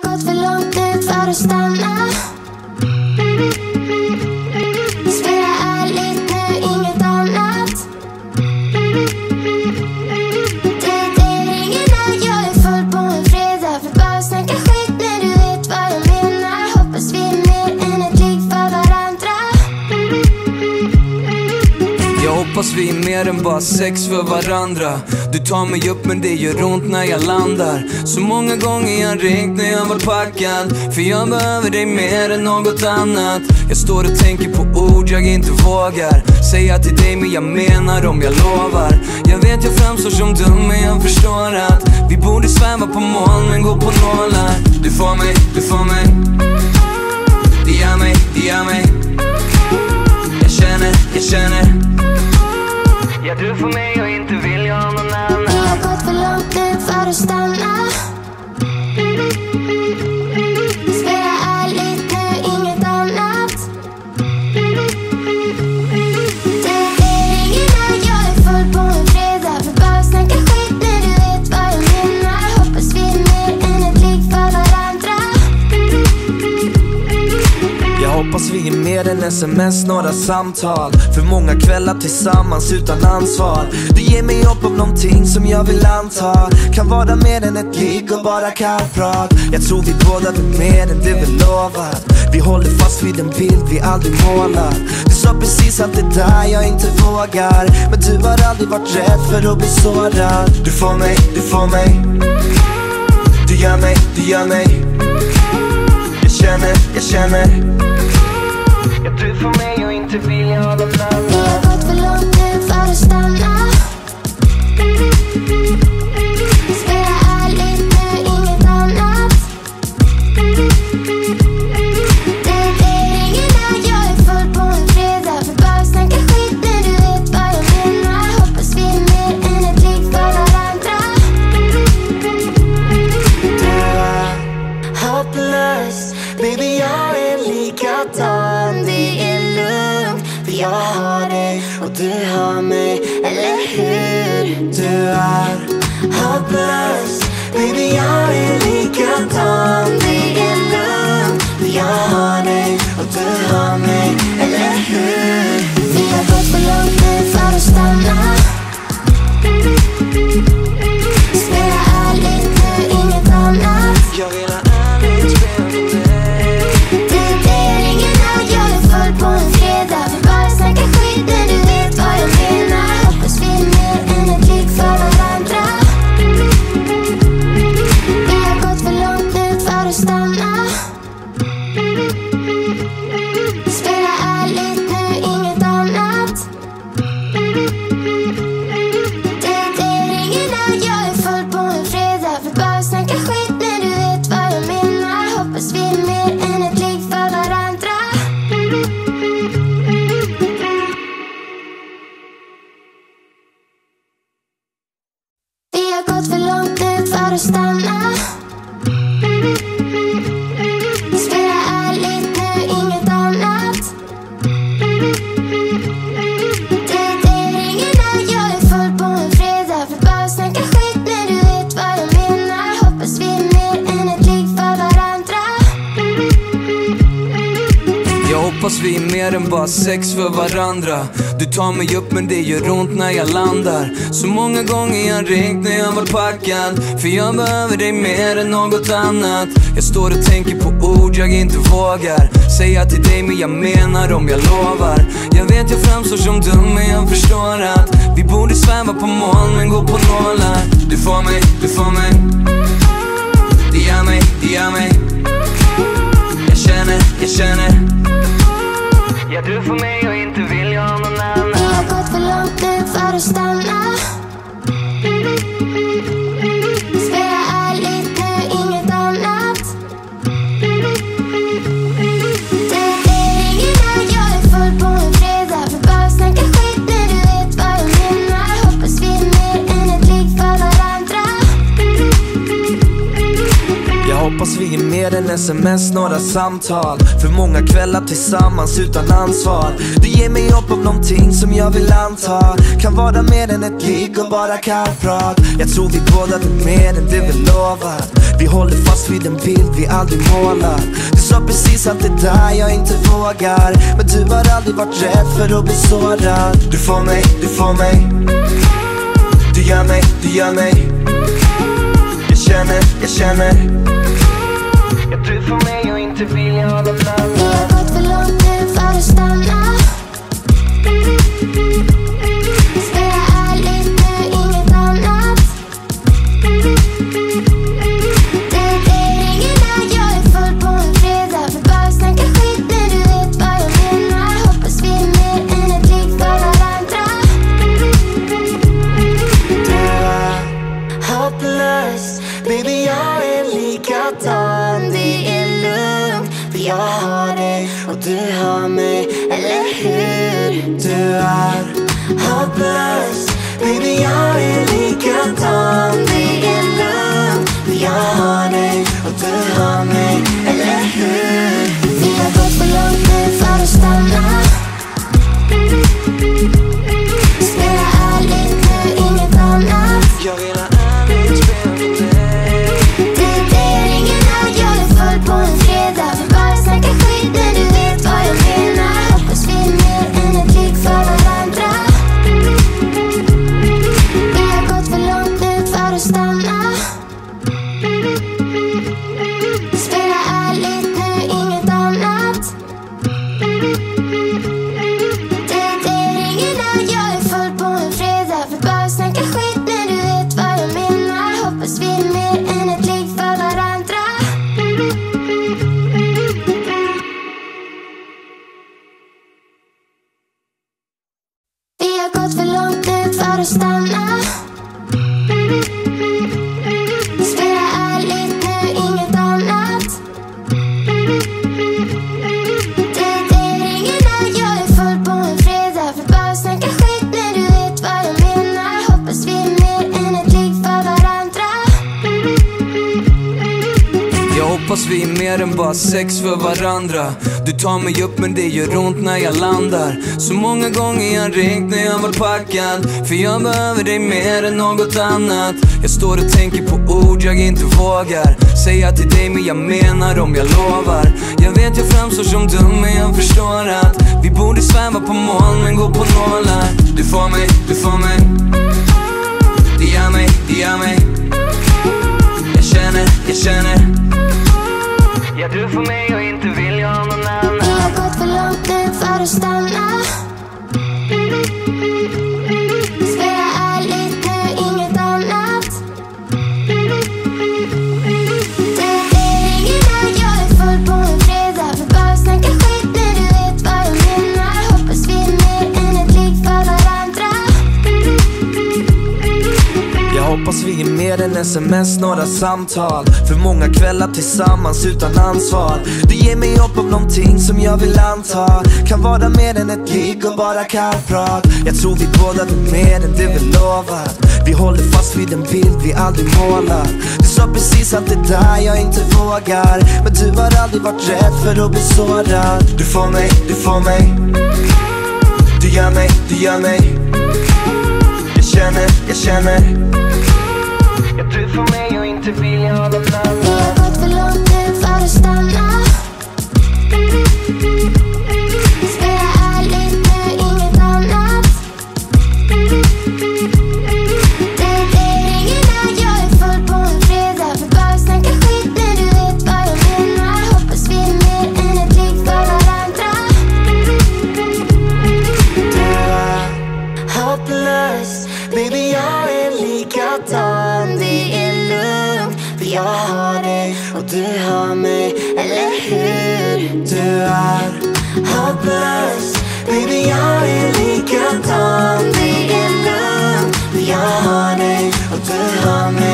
gått för långt nu för att stanna. Spela ärligt nu, inget annat. Det ringer när jag är full på en fredag. För bara snacka skit när du vet vad jag menar. Hoppas vi är mer än ett ligg för varandra. Jag hoppas vi är mer än bara sex för varandra. Du tar mig upp men det gör ont när jag landar. Så många gånger jag ringt när jag var packad. För jag behöver dig mer än något annat. Jag står och tänker på ord jag inte vågar säga till dig, men jag menar om jag lovar. Jag vet jag framstår som dum, men jag förstår att vi borde sväva på moln men gå på nålar. Du får mig, du får mig. Det gör mig, det gör mig. Jag känner, jag känner. Ja, du får mig och inte vill jag någon annan. Vi har gått för långt nu för att stanna. Spela ärligt nu, inget annat. Det ringer när jag är full på en fredag. För bara snacka skit när du vet vad jag menar. Hoppas vi är mer än ett ligg för varandra. Jag hoppas vi är mer än sms, några samtal. För många kvällar tillsammans utan ansvar. Du ger mig hopp om någonting som jag vill anta. Kan vara mer än ett ligg och bara kallprat. Jag tror vi båda vill mer än det vi lovat. Vi håller fast vid en bild vi aldrig målar. Du sa precis allt det där jag inte vågar. Men du har aldrig varit rädd för att bli sårad. Du får mig, du får mig. Du gör mig, du gör mig. Jag känner, jag känner. Ja, du får mig och inte vill jag ha någon annan. Vi har gått för långt nu för att stanna. Spela ärligt nu, inget annat. Det ringer när jag är full på en fredag. För bara snacka skit när du vet vad jag menar. Hoppas vi är mer än ett ligg för varandra. Du är hopplös, baby jag är likadan. Det är lugnt, för jag har dig och du har mig, eller hur? Du är hopplös, baby jag är likadan. Det är lugnt, för jag har dig och du har mig, eller hur? Vi har gått för långt nu för att stanna. Spela ärligt nu, inget annat. Jag vill ha ärligt spel med dig. Det ringer när jag är full på en fredag. För bara snacka skit när du vet vad jag menar. Hoppas vi är mer än ett ligg för varandra. Vi har gått för långt nu för att stanna. Spela ärligt nu, inget annat. Det ringer när jag är full på en fredag. För bara snacka skit när du vet vad jag menar. Hoppas vi är mer än ett ligg för varandra. Vi har gått för långt nu för att stanna. Spela ärligt nu, inget annat. Det ringer när jag är full på en fredag. För bara snacka skit när du vet vad jag menar. Hoppas vi är mer än ett ligg för varandra. Jag hoppas vi är mer än bara sex för varandra. Du tar mig upp men det gör ont när jag landar. Så många gånger jag ringt när jag var packad. För jag behöver dig mer än något annat. Jag står och tänker på ord jag inte vågar säga till dig, men jag menar om jag lovar. Jag vet jag framstår som dum, men jag förstår att vi borde sväva på moln men gå på nålar. Du får mig, du får mig. Det gör mig, det gör mig. Jag känner, jag känner. Ja, du får mig och inte vill jag någon annan. Vi har gått för långt nu för att stanna. Spela ärligt nu, inget annat. Det ringer när jag är full på en fredag. För bara snacka skit när du vet vad jag menar. Hoppas vi är mer än ett ligg för varandra. Jag hoppas vi är mer än sms, några samtal. För många kvällar tillsammans utan ansvar. Du ger mig hopp om någonting som jag vill anta. Kan vara mer än ett ligg och bara kallprat. Jag tror vi båda är mer än det vi lovat. Vi håller fast vid en bild vi aldrig målat. Du sa precis allt det där jag inte vågar. Men du har aldrig varit rädd för att bli sårad. Du får mig, du får mig. Du gör mig, du gör mig. Jag känner, jag känner. Jag tror för mig och inte vill jag hålla med. Vi har gått för långt nu för att stanna. Spela ärligt nu, inget annat. Det ringer när jag är full på en fredag. För bara snacka skit när du vet vad jag menar. Hoppas vi är mer än ett ligg för varandra. Du är hopplös. Baby, jag är likadan. Det är lugnt, för jag har dig och du har mig, eller hur? Du är hopplös. Baby, jag är likadan. Det är lugnt, för jag har dig och du har mig, eller hur? Vi har gått för långt nu för att stanna. Spela ärligt nu, inget annat. Jag vill ha ärligt spel med dig. Det ringer när jag är full på en fredag. Vi bara snacka skit när du vet vad jag menar. Hoppas vi är mer än ett ligg för varandra. Vi har gått för långt nu för att stanna. Spela ärligt nu, inget annat. Det ringer när jag är full på en fredag. Vi bara snacka skit när du vet vad jag menar. Hoppas vi är mer än ett ligg för varandra. Vi har gått för långt nu för att stanna. Spela ärligt nu, inget annat. Det ringer när jag är full på en fredag. För bara snacka skit när du vet vad jag menar. Hoppas vi är mer än ett ligg för varandra. Jag hoppas vi är mer än bara sex för varandra. Du tar mig upp men det gör ont när jag landar. Så många gånger jag ringt när jag var packad. För jag behöver dig mer än något annat. Jag står och tänker på ord jag inte vågar säga till dig, men jag menar om jag lovar. Jag vet jag framstår som dum, men jag förstår att vi borde sväva på moln men gå på nålar. Du får mig, du får mig. Det gör mig, det gör mig. Jag känner, jag känner. Ja, du får mig och inte vill jag någon annan. Vi har gått för långt nu för att stanna. Spela ärligt nu, inget annat. Det ringer när jag är full på en fredag. Vi bara snacka skit när du vet vad jag menar. Hoppas vi är mer än ett ligg för varandra. Jag hoppas vi är mer än sms, några samtal. För många kvällar tillsammans utan ansvar. Du ger mig hopp om någonting som jag vill anta. Kan vara mer än ett ligg och bara kallprat. Jag tror vi båda är mer än det vi lovat. Vi håller fast vid en bild vi aldrig målat. Du sa precis allt det där jag inte vågar. Men du har aldrig varit rädd för att bli sårad. Du får mig, du får mig. Du gör mig, du gör mig. Jag känner, jag känner. Jag tror för mig och inte vill jag hålla med. Vi har gått för långt nu för att stanna. Spela ärligt nu, inget annat. Det ringer när jag är full på en fredag. För bara snacka skit när du vet vad jag menar. Hoppas vi är mer än ett ligg för varandra. Du är hopplös. Baby, jag är likadan. Det är lugnt, för jag har dig och du har mig, eller hur? Du är hopplös. Baby, jag är likadan. Det är lugnt, för jag har dig och du har mig.